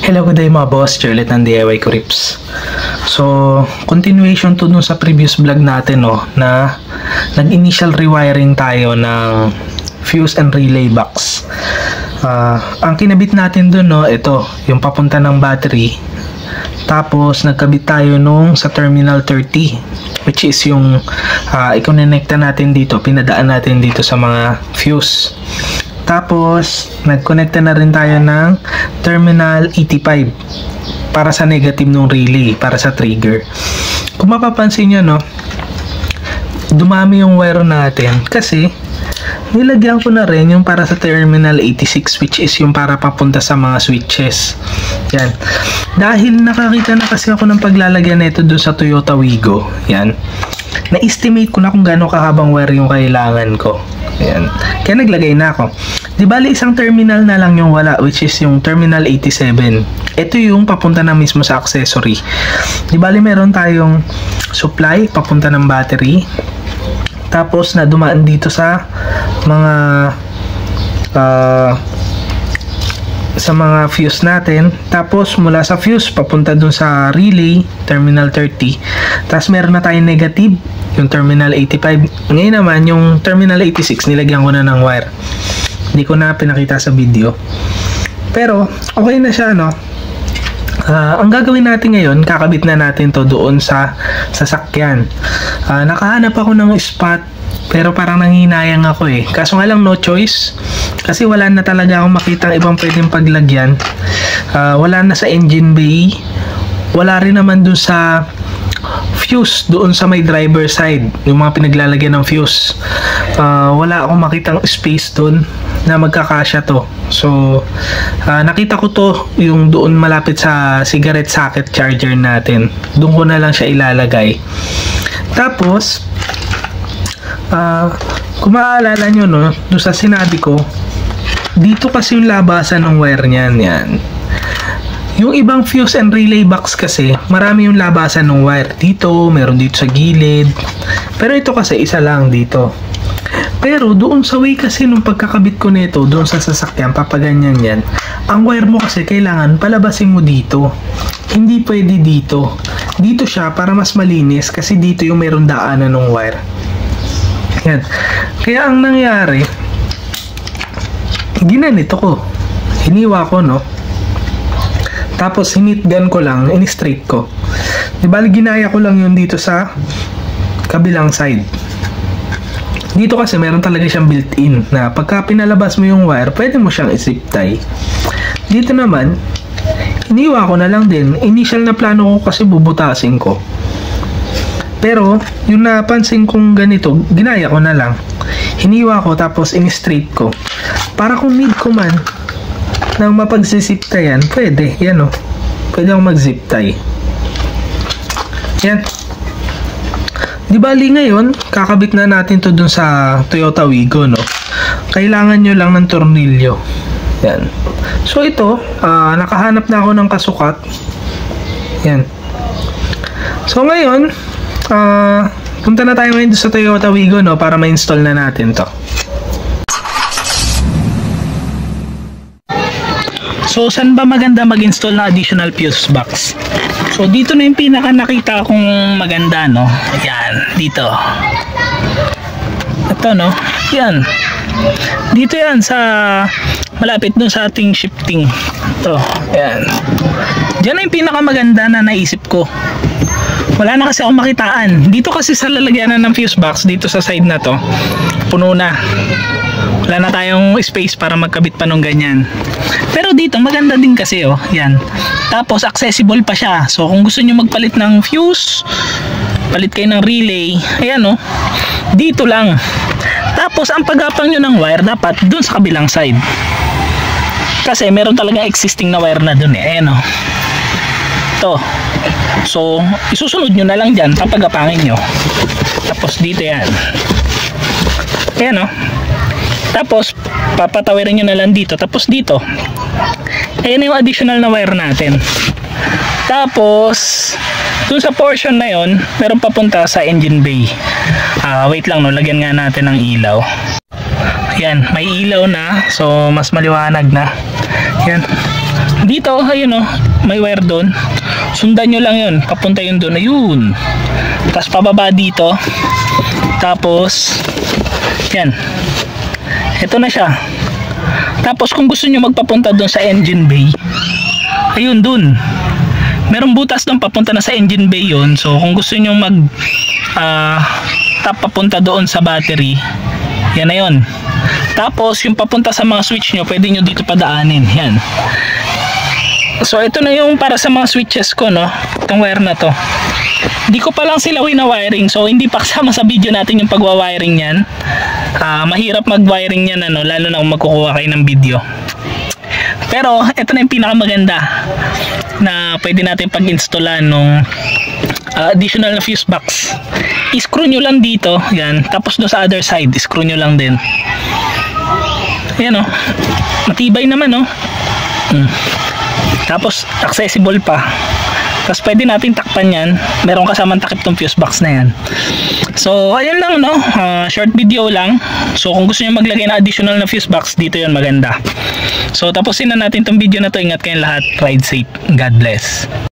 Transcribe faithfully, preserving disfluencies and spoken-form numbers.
Hello, good day mga boss, Charlotte ng D I Y Crips. So, continuation to dun sa previous vlog natin, no, na nag-initial rewiring tayo ng fuse and relay box. Uh, ang kinabit natin dun, no, ito, yung papunta ng battery. Tapos, nagkabit tayo nung sa terminal thirty, which is yung uh, i-connecta natin dito, pinadaan natin dito sa mga fuse. Tapos, nag-connecta na rin tayo ng terminal eighty-five para sa negative ng relay, para sa trigger. Kung mapapansin nyo, no, dumami yung wire natin kasi nilagyan ko na rin yung para sa terminal eighty-six, which is yung para papunta sa mga switches. Yan. Dahil nakakita na kasi ako ng paglalagyan nito doon sa Toyota Wigo. Yan. Na-estimate ko na kung gaano kahabang wire yung kailangan ko. Yan. Kaya naglagay na ako. Di bali isang terminal na lang yung wala, which is yung terminal eighty-seven. Ito yung papunta na mismo sa accessory. Di bali meron tayong supply papunta ng battery. Tapos na dumaan dito sa mga uh, sa mga fuse natin. Tapos mula sa fuse papunta dun sa relay, terminal thirty. Tapos meron na tayong negative, yung terminal eighty-five. Ngayon naman yung terminal eighty-six nilagyan ko na ng wire. Hindi ko na pinakita sa video. Pero okay na siya, no? Uh, ang gagawin natin ngayon, kakabit na natin to doon sa sasakyan. Uh, nakahanap ako ng spot, pero parang nanginayang ako eh. Kaso nga lang no choice. Kasi wala na talaga akong makita ibang pwedeng paglagyan. Uh, wala na sa engine bay. Wala rin naman doon sa fuse, doon sa may driver side. Yung mga pinaglalagyan ng fuse. Uh, wala akong makitang space doon na magkakasya to. So, uh, nakita ko to yung doon malapit sa cigarette socket charger natin. Doon ko na lang siya ilalagay. Tapos, uh, kung maaalala nyo, no, doon sa sinabi ko, dito kasi yung labasan ng wire niyan. Yan. Yung ibang fuse and relay box kasi, marami yung labasan ng wire. Dito, meron dito sa gilid. Pero ito kasi, isa lang dito. Pero doon sa way kasi nung pagkakabit ko nito doon sa sasakyan, papaganyan yan, ang wire mo kasi kailangan palabasin mo dito, hindi pwede dito. Dito siya para mas malinis kasi dito yung mayroong daanan ng wire. Yan. Kaya ang nangyari, ginanito ko, hiniwa ko, no, tapos hinitgan ko lang, in-straight ko. Di bali ginaya ko lang yun dito sa kabilang side. Dito kasi meron talaga siyang built-in na pagka pinalabas mo yung wire, pwede mo siyang i-zip tie. Dito naman, iniwa ko na lang din. Initial na plano ko kasi bubutasin ko. Pero, yung napansin kong ganito, ginaya ko na lang. Hiniwa ko tapos in-straight ko. Para kung need ko man nang mapag-zip tie yan, pwede. Yan o. Pwede akong mag-zip tie. Yan. Di bali ngayon, kakabit na natin to dun sa Toyota Wigo, no? Kailangan nyo lang ng tornilyo. Yan. So ito, uh, nakahanap na ako ng kasukat. Yan. So ngayon, uh, punta na tayo ngayon sa Toyota Wigo, no? Para ma-install na natin to. So, saan ba maganda mag-install ng additional fuse box? So, dito na yung pinaka nakita kong maganda, no? Ayan, dito. Ito, no? Yan. Dito yan sa malapit dun sa ating shifting. Ito, ayan. Diyan na yung pinaka maganda na naisip ko. Wala na kasi akong makitaan. Dito kasi sa lalagyanan ng fuse box, dito sa side na to, puno na. Wala na tayong space para magkabit pa nung ganyan. Pero dito maganda din kasi, oh, yan. Tapos accessible pa siya. So kung gusto niyo magpalit ng fuse, palit kayo ng relay, ayan, oh. Dito lang. Tapos ang paggapang niyo ng wire dapat dun sa kabilang side. Kasi meron talaga existing na wire na dun eh. Ayan, oh. Ito. So isusunod niyo na lang diyan, papagapangin niyo. Tapos dito yan. Ayan, oh. Tapos papatawirin nyo na lang dito. Tapos dito, ayan yung additional na wire natin. Tapos dun sa portion na yon, meron papunta sa engine bay. uh, Wait lang, no, lagyan nga natin ng ilaw. Ayan, may ilaw na. So mas maliwanag na. Ayan. Dito, ayun oh, may wire doon. Sundan nyo lang yun, papunta yun doon. Ayun. Tapos pababa dito. Tapos, yan. Ito na siya. Tapos kung gusto nyo magpapunta doon sa engine bay, ayun doon. Merong butas doon papunta na sa engine bay yun. So kung gusto nyo mag uh, tap papunta doon sa battery, yan na yun. Tapos yung papunta sa mga switch nyo, pwede nyo dito padaanin. Yan. So ito na yung para sa mga switches ko, no, itong wire na to. Hindi ko pa lang sila wina-wiring, so hindi pa kasama sa video natin yung pagwa-wiring yan. uh, Mahirap mag-wiring yan, ano, lalo na kung magkukuha kayo ng video. Pero ito na yung pinakamaganda na pwede natin pag-installan nung uh, additional na fuse box. I-screw nyo lang dito, yan. Tapos doon sa other side, i-screw nyo lang din. Yan, oh, matibay naman, oh. hmm. Tapos accessible pa. Tapos pwede natin takpan yan. Meron kasamang takip tong fuse box na yan. So ayun lang, no, uh, short video lang. So kung gusto nyo maglagay na additional na fuse box, dito yun maganda. So tapusin na natin tong video na to. Ingat kayong lahat. Ride safe. God bless.